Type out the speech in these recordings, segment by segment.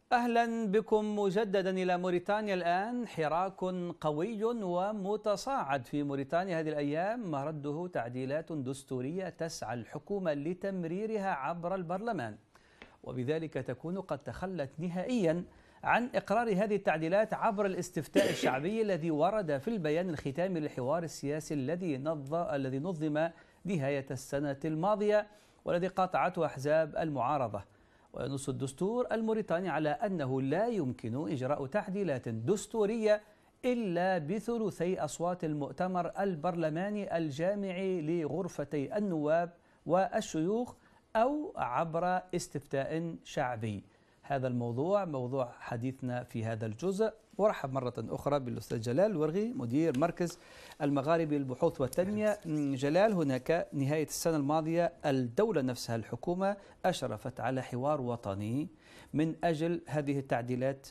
أهلا بكم مجددا إلى موريتانيا. الآن حراك قوي ومتصاعد في موريتانيا هذه الأيام، مرده تعديلات دستورية تسعى الحكومة لتمريرها عبر البرلمان، وبذلك تكون قد تخلت نهائيا عن إقرار هذه التعديلات عبر الاستفتاء الشعبي الذي ورد في البيان الختامي للحوار السياسي الذي نظم نهاية السنة الماضية والذي قاطعته أحزاب المعارضة. وينص الدستور الموريتاني على أنه لا يمكن إجراء تعديلات دستورية إلا بثلثي أصوات المؤتمر البرلماني الجامع لغرفتي النواب والشيوخ أو عبر استفتاء شعبي. هذا الموضوع موضوع حديثنا في هذا الجزء، ورحب مرة أخرى بالأستاذ جلال الورغي مدير مركز المغاربي للبحوث والتنمية. جلال، هناك نهاية السنة الماضية الدولة نفسها الحكومة أشرفت على حوار وطني من أجل هذه التعديلات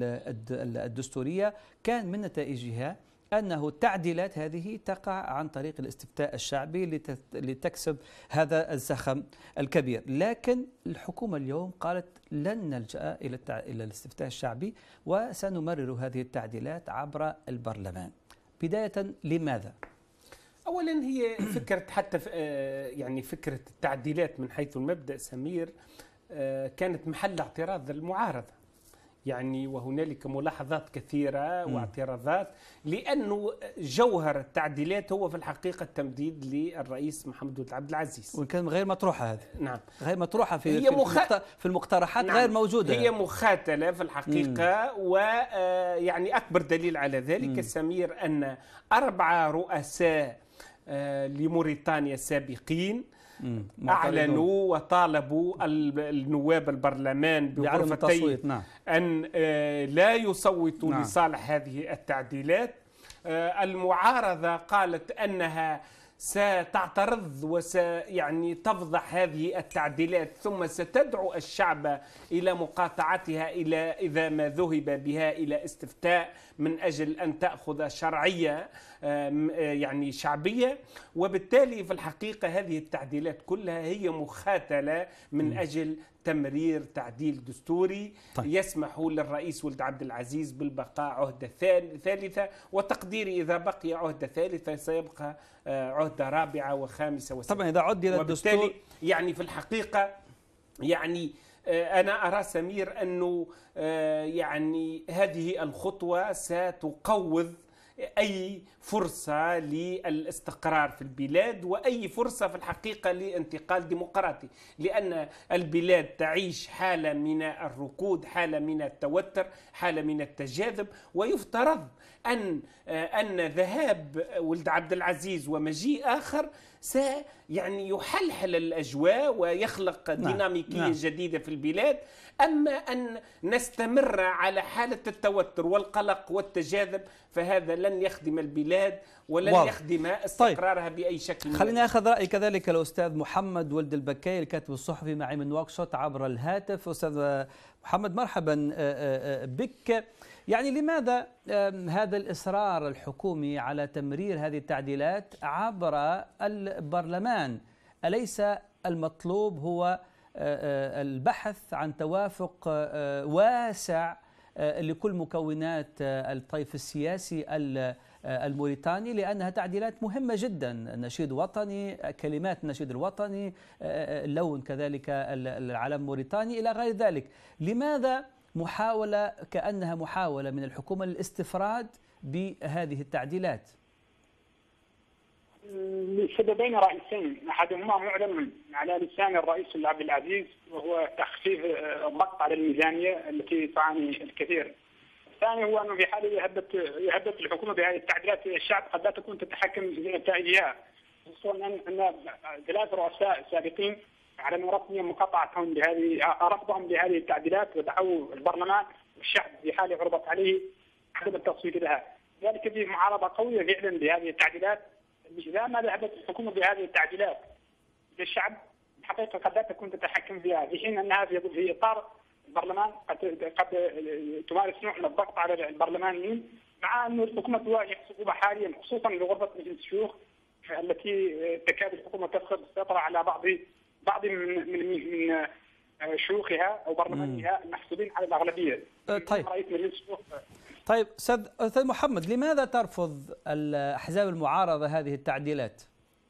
الدستورية، كان من نتائجها أنه التعديلات هذه تقع عن طريق الاستفتاء الشعبي لتكسب هذا الزخم الكبير، لكن الحكومة اليوم قالت لن نلجأ إلى الاستفتاء الشعبي وسنمرر هذه التعديلات عبر البرلمان. بداية لماذا؟ أولا هي فكرة حتى يعني فكرة التعديلات من حيث المبدأ سمير كانت محل اعتراض المعارضة، يعني وهنالك ملاحظات كثيرة واعتراضات، لأنه جوهر التعديلات هو في الحقيقة التمديد للرئيس محمد ولد عبد العزيز، وكان غير مطروحة هذه. نعم، غير مطروحة في المقترحات. نعم، غير موجودة، هي مخاتلة في الحقيقة. ويعني أكبر دليل على ذلك سمير أن 4 رؤساء لموريتانيا السابقين أعلنوا وطالبوا النواب البرلمان بغرفتي أن لا يصوتوا لصالح هذه التعديلات. المعارضة قالت أنها ستعترض وسيعني تفضح هذه التعديلات، ثم ستدعو الشعب إلى مقاطعتها إذا ما ذهب بها إلى استفتاء من أجل أن تأخذ شرعية يعني شعبية. وبالتالي في الحقيقة هذه التعديلات كلها هي مخاتلة من أجل تمرير تعديل دستوري يسمح للرئيس ولد عبد العزيز بالبقاء عهدة ثالثة، وتقديري إذا بقي عهدة ثالثة سيبقى عهدة رابعة وخامسة وسادسة. طبعا إذا عدل الدستور يعني في الحقيقة يعني أنا أرى سمير أنه يعني هذه الخطوة ستقوض أي فرصة للاستقرار في البلاد وأي فرصة في الحقيقة لانتقال ديمقراطي، لأن البلاد تعيش حالة من الركود، حالة من التوتر، حالة من التجاذب، ويفترض أن ذهاب ولد عبد العزيز ومجيء آخر يعني يحلحل الأجواء ويخلق ديناميكية جديدة في البلاد. أما أن نستمر على حالة التوتر والقلق والتجاذب فهذا لن يخدم البلاد ولن يخدم استقرارها بأي شكل. خليني أخذ رأي كذلك الأستاذ محمد ولد البكاي الكاتب الصحفي معي من نواكشوط عبر الهاتف. أستاذ محمد مرحبا بك. يعني لماذا هذا الإصرار الحكومي على تمرير هذه التعديلات عبر البرلمان؟ أليس المطلوب هو البحث عن توافق واسع لكل مكونات الطيف السياسي الموريتاني، لأنها تعديلات مهمة جدا؟ النشيد وطني، كلمات النشيد الوطني، اللون كذلك العلم الموريتاني إلى غير ذلك. لماذا محاولة كأنها محاولة من الحكومة للاستفراد بهذه التعديلات؟ لسببين رئيسين، احدهما معلن على لسان الرئيس عبد العزيز وهو تخفيف الضغط على الميزانيه التي تعاني الكثير. الثاني هو انه في حال يهبط الحكومه بهذه التعديلات الشعب قد لا تكون تتحكم في نتائجها، خصوصا ان 3 رؤساء سابقين اعلنوا رسميا مقاطعتهم رفضهم لهذه التعديلات ودعوا البرلمان والشعب في حال عرضت عليه عدم التصويت لها. ذلك في معارضه قويه فعلا بهذه التعديلات. إذا ما ذهبت الحكومة بهذه التعديلات للشعب الحقيقة قد لا تكون تتحكم فيها، في حين أنها في إطار البرلمان قد تمارس نوع من الضغط على البرلمانيين، مع أن الحكومة تواجه صعوبة حاليا خصوصا لغرفة مجلس الشيوخ التي تكاد الحكومة تفقد السيطرة على بعض من شيوخها او برلمانيها المحسوبين على الاغلبيه. طيب رئيس مجلس الشيوخ. طيب استاذ محمد، لماذا ترفض الاحزاب المعارضه هذه التعديلات؟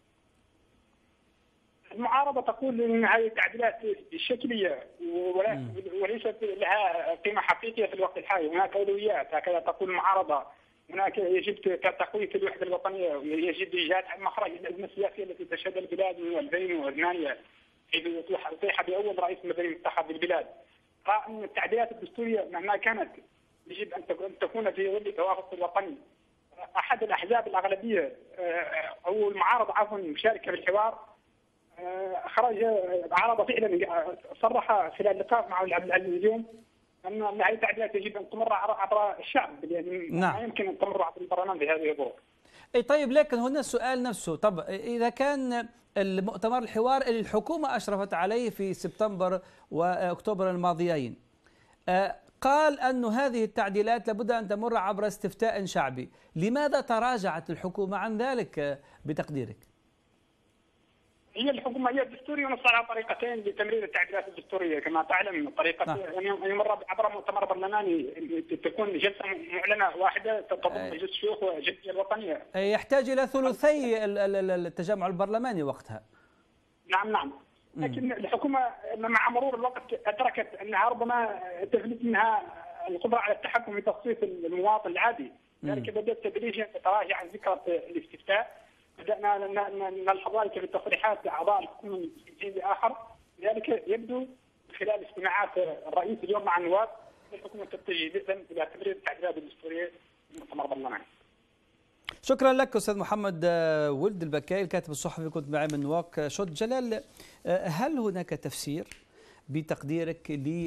المعارضه تقول ان هذه التعديلات شكليه وليست لها قيمه حقيقيه في الوقت الحالي، هناك اولويات هكذا تقول المعارضه. هناك يجب تقويه الوحده الوطنيه، ويجب ايجاد مخرج للازمه السياسيه التي تشهدها البلاد من 2008 حيث اطيح باول رئيس مدني منتخب بالبلاد. راى ان التعديلات الدستوريه مهما كانت يجب ان تكون في ظل توافق وطني. احد الاحزاب الاغلبيه او المعارضه عفوا مشاركه بالحوار خرج عرض فعلا صرح خلال لقاء مع عبد العزيز اليوم ان هذه التعديلات يجب ان تمر عبر الشعب، يعني نعم. ما يمكن ان تمر عبر البرلمان بهذه الظروف. اي طيب، لكن هنا السؤال نفسه، طب اذا كان المؤتمر الحوار اللي الحكومه اشرفت عليه في سبتمبر واكتوبر الماضيين قال أن هذه التعديلات لابد أن تمر عبر استفتاء شعبي، لماذا تراجعت الحكومة عن ذلك بتقديرك؟ هي الحكومة هي الدستورية ونص على طريقتين لتمرير التعديلات الدستورية كما تعلم. طريقة أن يمر عبر مؤتمر برلماني تكون جلسة معلنة واحدة تضم مجلس الشيوخ والجمعية الوطنية. يحتاج إلى ثلثي التجمع البرلماني وقتها. نعم. لكن الحكومة مع مرور الوقت أدركت أنها ربما تفلت منها القدرة على التحكم في تصويت المواطن العادي، لذلك بدأت تدريجيا تتراجع عن فكرة الاستفتاء. بدأنا نلحظ ذلك في تصريحات أعضاء الحكومة من جيل آخر، لذلك يبدو خلال اجتماعات الرئيس اليوم مع النواب الحكومة تتجه جدا إلى تمرير التعديلات الدستورية في المؤتمر البرلماني. شكرا لك أستاذ محمد ولد البكاي الكاتب الصحفي، كنت معي من نواكشوط. جلال، هل هناك تفسير بتقديرك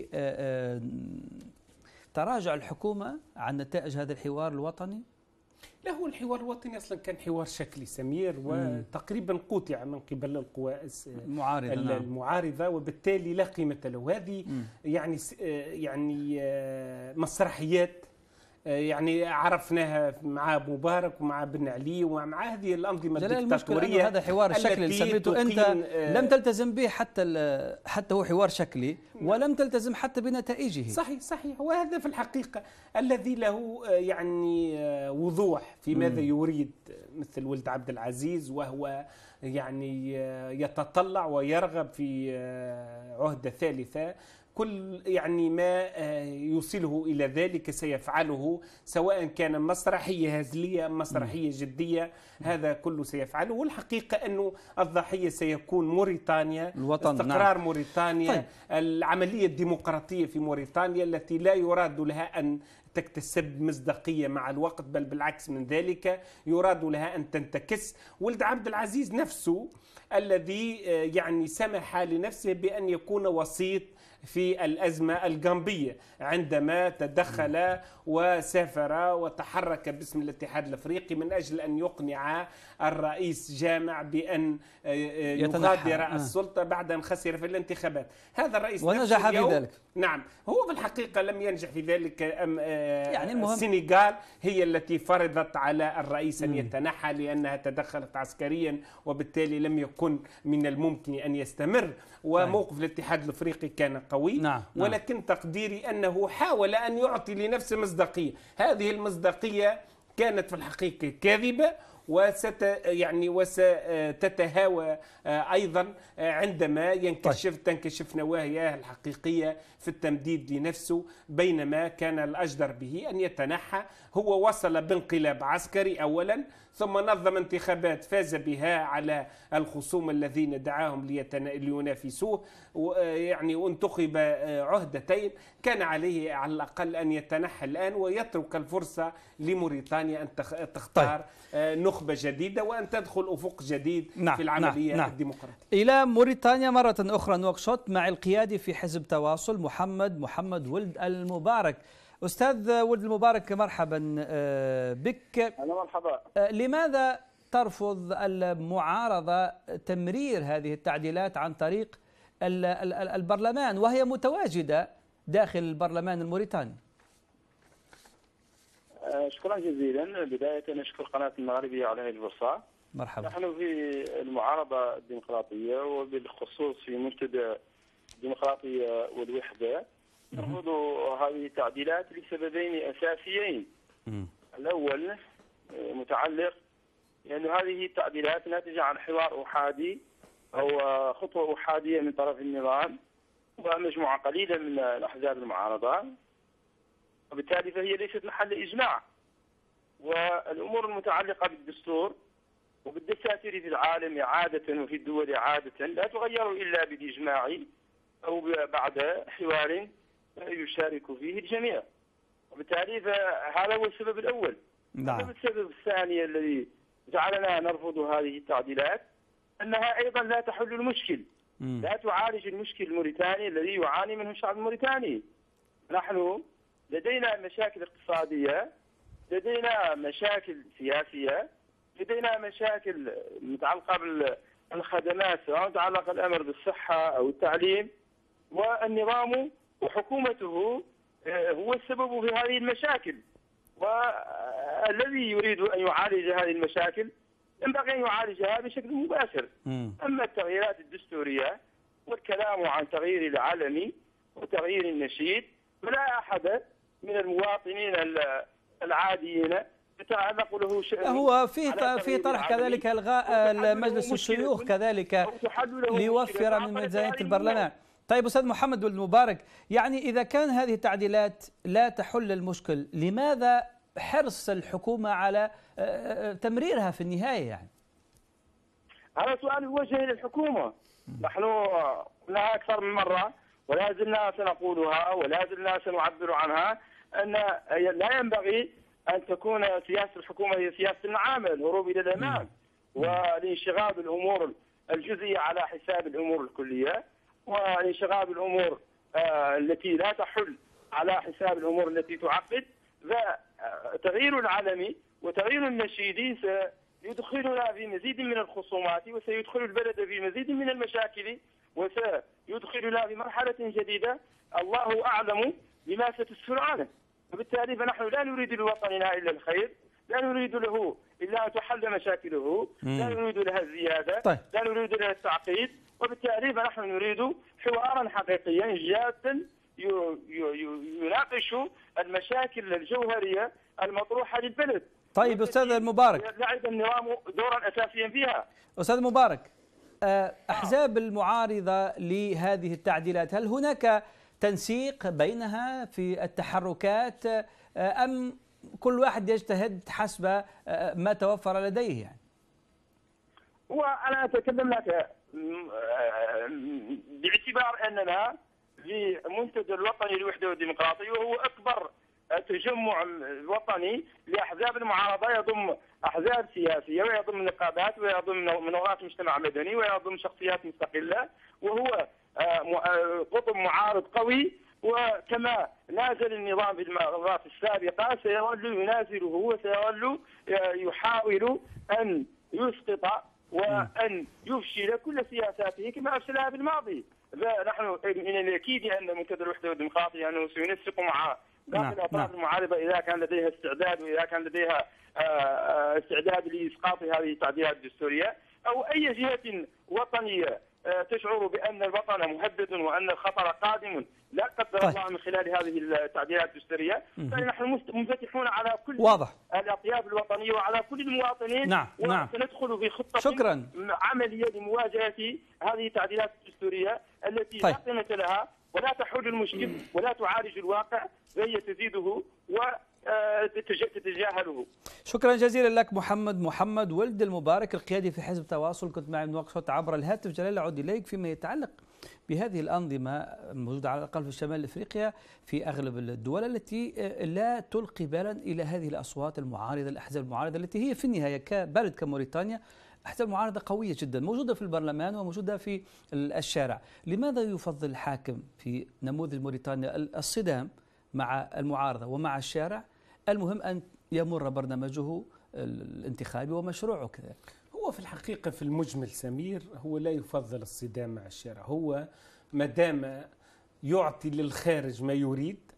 لتراجع الحكومة عن نتائج هذا الحوار الوطني؟ لا، هو الحوار الوطني اصلا كان حوار شكلي سمير وتقريبا قوطع من قبل القوى المعارضه وبالتالي لا قيمه له. هذه يعني مسرحيات يعني عرفناها مع مبارك ومع بن علي ومع هذه الأنظمة الدكتاتورية. هذا حوار الشكلي اللي سميته أنت لم تلتزم به حتى هو حوار شكلي ولم تلتزم حتى بنتائجه. صحيح. وهذا في الحقيقة الذي له يعني وضوح في ماذا يريد، مثل ولد عبد العزيز وهو يعني يتطلع ويرغب في عهدة ثالثة. كل يعني ما يوصله إلى ذلك سيفعله، سواء كان مسرحية هزلية أم مسرحية جدية، هذا كله سيفعله. والحقيقة أنه الضحية سيكون موريتانيا، استقرار موريتانيا. طيب. العملية الديمقراطية في موريتانيا التي لا يراد لها أن تكتسب مصداقية مع الوقت، بل بالعكس من ذلك يراد لها أن تنتكس. ولد عبد العزيز نفسه الذي يعني سمح لنفسه بأن يكون وسيط في الأزمة الغامبية عندما تدخل وسافر وتحرك باسم الاتحاد الأفريقي من أجل أن يقنع الرئيس جامع بأن يغادر السلطة بعد أن خسر في الانتخابات. هذا الرئيس ونجح في ذلك. نعم، هو في الحقيقة لم ينجح في ذلك. يعني السنغال هي التي فرضت على الرئيس أن يتنحى لأنها تدخلت عسكريا، وبالتالي لم يكن من الممكن أن يستمر. وموقف الاتحاد الأفريقي كان قوي. ولكن تقديري أنه حاول أن يعطي لنفسه مصداقية. هذه المصداقية كانت في الحقيقة كاذبة، وستتهاوى أيضا عندما تنكشف نواياه الحقيقية في التمديد لنفسه، بينما كان الأجدر به أن يتنحى. هو وصل بانقلاب عسكري أولا، ثم نظم انتخابات فاز بها على الخصوم الذين دعاهم لينافسوه، يعني وانتخب عهدتين. كان عليه على الأقل أن يتنحى الآن ويترك الفرصة لموريتانيا أن تختار نخبة جديدة وأن تدخل أفق جديد في العملية الديمقراطية. إلى موريتانيا مرة أخرى نواكشوط مع القيادي في حزب تواصل محمد ولد المبارك. أستاذ ولد المبارك، مرحبا بك. أهلا مرحبا. لماذا ترفض المعارضة تمرير هذه التعديلات عن طريق البرلمان وهي متواجدة داخل البرلمان الموريتاني؟ شكرا جزيلا. بداية نشكر قناة المغربية على هذه الفرصة. مرحبا. نحن في المعارضة الديمقراطية وبالخصوص في منتدى الديمقراطية والوحدة نرفض هذه التعديلات لسببين أساسيين. الأول متعلق لأن هذه التعديلات ناتجة عن حوار أحادي أو خطوة أحادية من طرف النظام ومجموعة قليلة من الأحزاب المعارضة، وبالتالي فهي ليست محل إجماع. والأمور المتعلقة بالدستور وبالدساتير في العالم عادة وفي الدول عادة لا تغير إلا بالإجماع أو بعد حوار يشارك فيه الجميع، وبالتالي فهذا هو السبب الأول. السبب الثاني الذي جعلنا نرفض هذه التعديلات أنها أيضا لا تحل المشكل، لا تعالج المشكل الموريتاني الذي يعاني منه الشعب الموريتاني. نحن لدينا مشاكل اقتصادية، لدينا مشاكل سياسية، لدينا مشاكل متعلقة بالخدمات سواء تعلق الأمر بالصحة أو التعليم، والنظام وحكومته هو السبب في هذه المشاكل، والذي يريد أن يعالج هذه المشاكل ينبغي أن يعالجها بشكل مباشر. أما التغييرات الدستورية والكلام عن تغيير العلمي وتغيير النشيد فلا أحد من المواطنين العاديين يتعلق له شيء. هو في طرح كذلك إلغاء مجلس الشيوخ كذلك ليوفر من ميزانية البرلمان. طيب أستاذ محمد ولد مبارك، يعني إذا كان هذه التعديلات لا تحل المشكل، لماذا حرص الحكومة على تمريرها في النهاية؟ يعني هذا سؤال يوجه للحكومة. نحن قلنا أكثر من مرة ولا زلنا سنقولها ولا زلنا سنعبر عنها أن لا ينبغي أن تكون سياسة الحكومة هي سياسة العامة، الهروب إلى الأمام والانشغال بالأمور الجزئية على حساب الأمور الكلية، والانشغال بالأمور التي لا تحل على حساب الأمور التي تعقد. فتغيير العلمي وتغيير النشيدي سيدخلنا في مزيد من الخصومات وسيدخل البلد في مزيد من المشاكل وسيدخلنا في مرحلة جديدة الله أعلم بما ستسفر عنه. وبالتالي فنحن لا نريد لوطننا إلا الخير، لا نريد له إلا أن تحل مشاكله، لا نريد لها الزيادة، طيب. لا نريد لها التعقيد. وبالتالي فنحن نريد حوارا حقيقيا جادا يناقش المشاكل الجوهرية المطروحة للبلد. طيب أستاذ المبارك، لعب النظام دورا أساسيا فيها. أستاذ مبارك، أحزاب المعارضة لهذه التعديلات هل هناك تنسيق بينها في التحركات أم كل واحد يجتهد حسب ما توفر لديه؟ يعني وأنا أتكلم لك باعتبار أننا في منتدى الوطني للوحدة والديمقراطية، وهو أكبر تجمع وطني لأحزاب المعارضة، يضم أحزاب سياسية ويضم نقابات ويضم منظمات مجتمع مدني ويضم شخصيات مستقلة، وهو قطب معارض قوي. وكما نازل النظام في المرات السابقة سيظل ينازله وسيظل يحاول أن يسقط وأن يفشل كل سياساته كما أفشلها في الماضي. فنحن من الأكيد أن منتدى الوحدة والديمقراطية أنه سينسق مع باقي الأطراف المعارضة إذا كان لديها استعداد وإذا كان لديها استعداد لإسقاط هذه التعديلات الدستورية، أو أي جهة وطنية تشعر بأن الوطن مهدد وأن الخطر قادم لا قدر الله من خلال هذه التعديلات الدستورية، فنحن منفتحون على كل الأطياف الوطنية وعلى كل المواطنين. نعم. وسندخل في خطة عملية لمواجهة هذه التعديلات الدستورية التي لا قيمة لها ولا تحل المشكل ولا تعالج الواقع، فهي تزيده وتتجاهله. شكرا جزيلا لك محمد ولد المبارك، القيادي في حزب تواصل، كنت معي من وقت عبر الهاتف. جلال أعود إليك فيما يتعلق بهذه الأنظمة الموجودة على الأقل في شمال أفريقيا في أغلب الدول التي لا تلقي بالا إلى هذه الأصوات المعارضة، الأحزاب المعارضة التي هي في النهاية كبلد كموريتانيا أحزاب معارضة قوية جدا موجودة في البرلمان وموجودة في الشارع. لماذا يفضل الحاكم في نموذج موريتانيا الصدام مع المعارضة ومع الشارع؟ المهم أن يمر برنامجه الانتخابي ومشروعه كذلك. هو في الحقيقة في المجمل سمير هو لا يفضل الصدام مع الشارع، هو ما دام يعطي للخارج ما يريد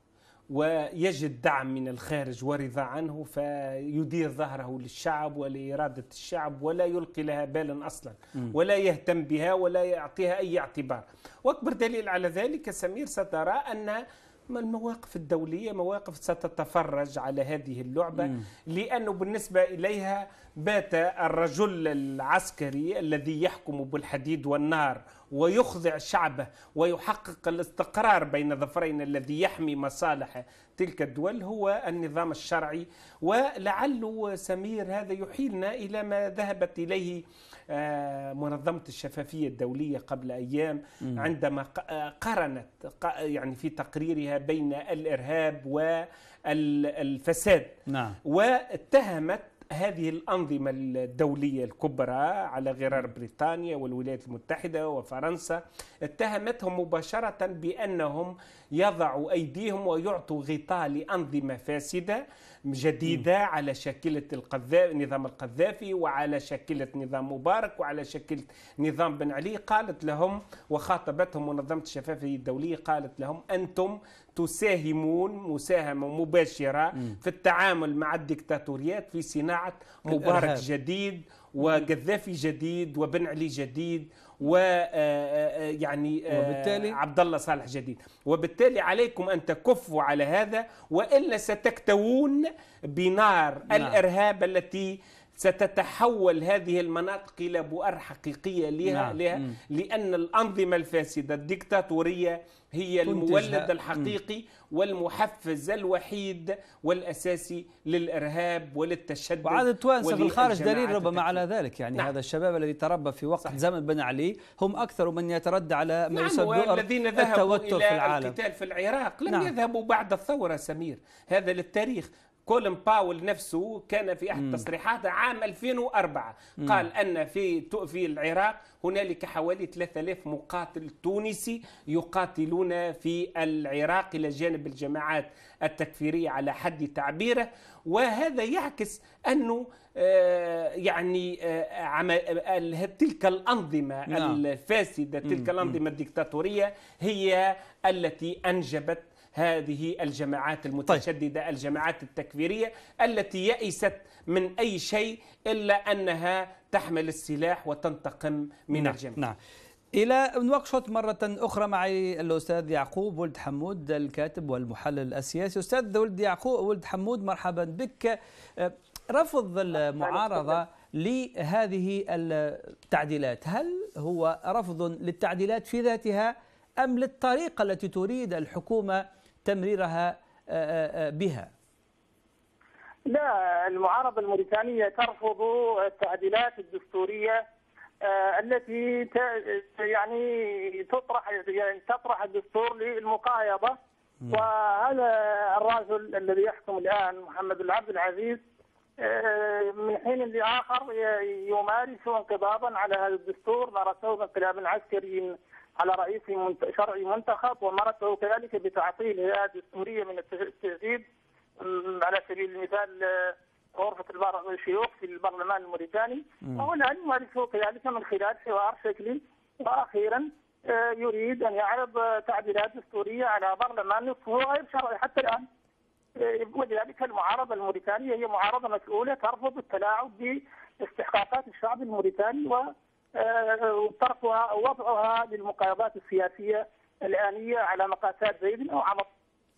ويجد دعم من الخارج ورضا عنه فيدير ظهره للشعب ولإرادة الشعب ولا يلقي لها بالا أصلا ولا يهتم بها ولا يعطيها أي اعتبار. وأكبر دليل على ذلك سمير سترى أن المواقف الدولية مواقف ستتفرج على هذه اللعبة لأنه بالنسبة إليها بات الرجل العسكري الذي يحكم بالحديد والنار ويخضع شعبه ويحقق الاستقرار بين ظفرين الذي يحمي مصالح تلك الدول هو النظام الشرعي. ولعله سمير هذا يحيلنا إلى ما ذهبت إليه منظمة الشفافية الدولية قبل أيام عندما قارنت يعني في تقريرها بين الإرهاب والفساد. نعم. واتهمت هذه الأنظمة الدولية الكبرى على غرار بريطانيا والولايات المتحدة وفرنسا، اتهمتهم مباشرة بأنهم يضعوا أيديهم ويعطوا غطاء لأنظمة فاسدة جديدة على شاكلة نظام القذافي وعلى شاكلة نظام مبارك وعلى شاكلة نظام بن علي. قالت لهم وخاطبتهم منظمة الشفافية الدولية قالت لهم أنتم تساهمون مساهمة مباشرة في التعامل مع الدكتاتوريات في صناعة مبارك جديد وقذافي جديد وبن علي جديد ويعني وبالتالي عبد الله صالح جديد. وبالتالي عليكم أن تكفوا على هذا وإلا ستكتوون بنار الإرهاب التي ستتحول هذه المناطق إلى بؤر حقيقية لها لأن الأنظمة الفاسدة الدكتاتورية هي المولد الحقيقي والمحفز الوحيد والأساسي للإرهاب وللتشدد. وعاد التوانسة في الخارج دليل ربما على ذلك، يعني هذا الشباب الذي تربى في وقت زمن بن علي هم أكثر من يتردى على ما يسبب الذين ذهبوا التوتر في العالم. القتال في العراق لم يذهبوا بعد الثورة سمير، هذا للتاريخ. كولين باول نفسه كان في أحد تصريحاته عام 2004 قال أن في العراق هنالك حوالي 3000 مقاتل تونسي يقاتلون في العراق إلى جانب الجماعات التكفيرية على حد تعبيره. وهذا يعكس أنه يعني تلك الأنظمة الفاسدة تلك الأنظمة الدكتاتورية هي التي أنجبت هذه الجماعات المتشددة الجماعات التكفيرية التي يئست من أي شيء إلا أنها تحمل السلاح وتنتقم من الجميع. نعم. إلى نوقشت مرة أخرى معي الأستاذ يعقوب ولد حمود الكاتب والمحلل السياسي. أستاذ ولد حمود مرحبا بك. رفض المعارضة لهذه التعديلات، هل هو رفض للتعديلات في ذاتها أم للطريقة التي تريد الحكومة تمريرها بها؟ لا، المعارضة الموريتانية ترفض التعديلات الدستورية التي يعني تطرح الدستور للمقايضة. وهذا الرجل الذي يحكم الآن محمد بن عبد العزيز من حين لآخر يمارس انقضاضا على هذا الدستور، مارسه بانقلاب عسكري على رئيس شرعي منتخب، ومارسه كذلك بتعطيل هيئات دستورية من التجديد. على سبيل المثال غرفة الشيوخ في البرلمان الموريتاني، وهو الآن يمارسه كذلك من خلال حوار شكلي. وأخيرا يريد أن يعرض تعديلات دستورية على برلمان نصفه غير شرعي حتى الآن. ولذلك المعارضة الموريتانية هي معارضة مسؤولة ترفض التلاعب باستحقاقات الشعب الموريتاني وتركها وضعها للمقايضات السياسية الآنية على مقاسات زيد أو عمر.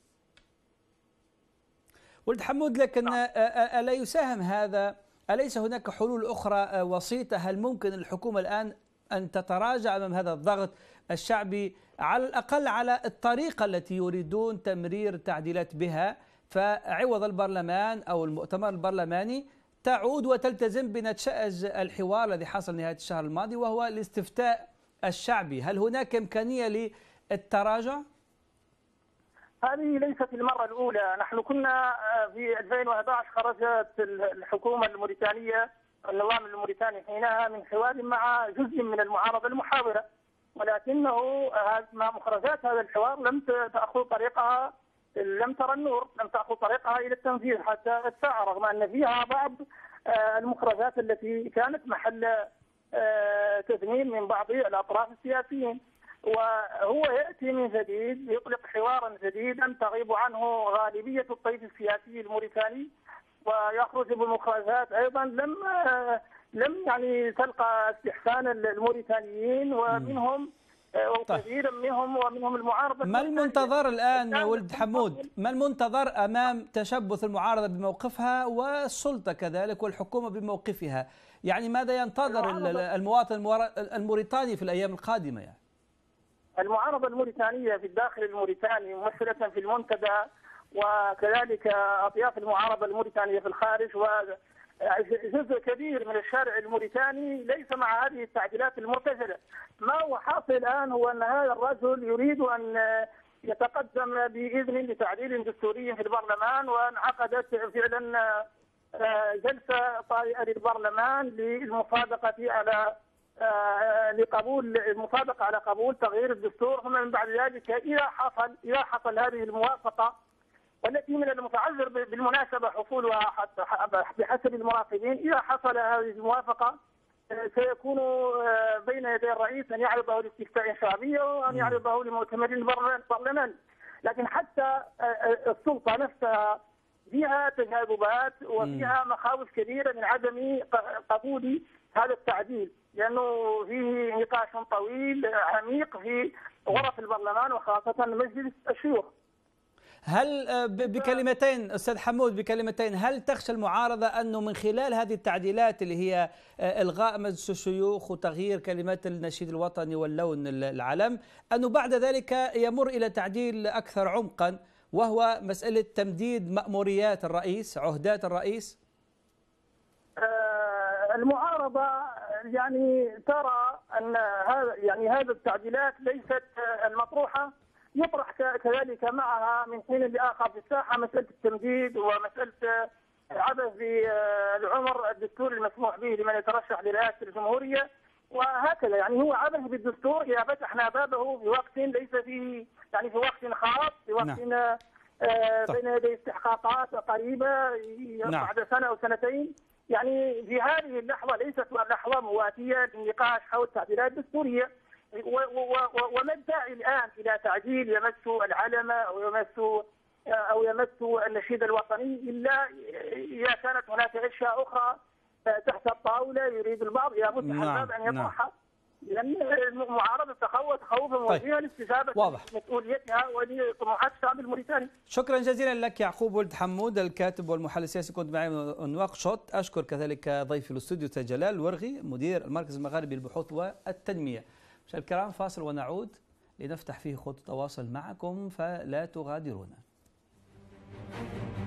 ولد حمود، لكن ألا يساهم هذا؟ أليس هناك حلول أخرى وسيطة؟ هل ممكن الحكومة الآن أن تتراجع أمام هذا الضغط الشعبي على الأقل على الطريقة التي يريدون تمرير تعديلات بها، فعوض البرلمان أو المؤتمر البرلماني تعود وتلتزم بنتشأج الحوار الذي حصل نهاية الشهر الماضي وهو الاستفتاء الشعبي؟ هل هناك إمكانية للتراجع؟ هذه ليست المرة الأولى. نحن كنا في 2011 خرجت الحكومة الموريتانية النظام الموريتاني حينها من حوار مع جزء من المعارضة المحاورة، ولكنه مخرجات هذا الحوار لم تأخذ طريقها، لم ترى النور، لم تأخذ طريقها إلى التنفيذ حتى الساعة، رغم أن فيها بعض المخرجات التي كانت محل تذميم من بعض الأطراف السياسيين. وهو يأتي من جديد يطلق حوارا جديدا تغيب عنه غالبية الطيف السياسي الموريتاني، ويخرج بمخرجات أيضا لم يعني تلقى استحسان الموريتانيين، ومنهم وكثير ومنهم المعارضة. ما المنتظر الآن ولد حمود؟ ما المنتظر أمام تشبث المعارضة بموقفها والسلطة كذلك والحكومة بموقفها؟ يعني ماذا ينتظر المواطن الموريتاني في الأيام القادمة؟ يعني المعارضة الموريتانية في الداخل الموريتاني ممثلة في المنتدى، وكذلك أطياف المعارضة الموريتانية في الخارج، وجزء كبير من الشارع الموريتاني ليس مع هذه التعديلات المرتجلة. ما هو حاصل الآن هو أن هذا الرجل يريد أن يتقدم بإذن لتعديل دستوري في البرلمان، وانعقدت فعلا جلسة طارئة للبرلمان للمصادقة على المصادقة على قبول تغيير الدستور. ثم من بعد ذلك إذا حصل هذه الموافقة، والتي من المتعذر بالمناسبة حصولها بحسب المراقبين، إذا حصل هذه الموافقة سيكون بين يدي الرئيس أن يعرضه لاستفتاء شعبي وأن يعرضه لمؤتمر البرلمان. لكن حتى السلطة نفسها فيها تجاذبات وفيها مخاوف كبيرة من عدم قبول هذا التعديل، لأنه فيه نقاش طويل عميق في غرف البرلمان وخاصة مجلس الشيوخ. هل بكلمتين أستاذ حمود، بكلمتين، هل تخشى المعارضة أنه من خلال هذه التعديلات اللي هي إلغاء مجلس الشيوخ وتغيير كلمات النشيد الوطني واللون العلم، أنه بعد ذلك يمر إلى تعديل أكثر عمقا، وهو مسألة تمديد مأموريات الرئيس، عهدات الرئيس؟ المعارضة يعني ترى أن هذا التعديلات ليست المطروحة، يطرح كذلك معها من حين لآخر في الساحة مسألة التمديد ومسألة عبث بالعمر الدستوري المسموح به لمن يترشح لرئاسة الجمهورية، وهكذا. يعني هو عبث بالدستور إذا فتحنا بابه في وقت ليس فيه، يعني في وقت خاص، في وقت بين يدي استحقاقات قريبة بعد سنة أو سنتين. يعني في هذه اللحظة ليست لحظة مواتية للنقاش حول التعديلات الدستورية. وما الداعي الآن إلى تعديل يمس العلم أو يمس النشيد الوطني إلا إذا كانت هناك أشياء أخرى تحت الطاولة يريد البعض إذا فتح الباب أن يطرحها. لأن المعارضة تخوف خوفا وجيها لاستجابة مسؤوليتها ولطموحات الشعب الموريتاني. شكرا جزيلا لك يعقوب ولد حمود، الكاتب والمحلل السياسي، كنت معي من نواكشوط. أشكر كذلك ضيفي الاستوديو جلال الورغي، مدير المركز المغاربي للبحوث والتنمية. مشاهدينا الكرام، فاصل ونعود لنفتح فيه خطوط تواصل معكم، فلا تغادرونا.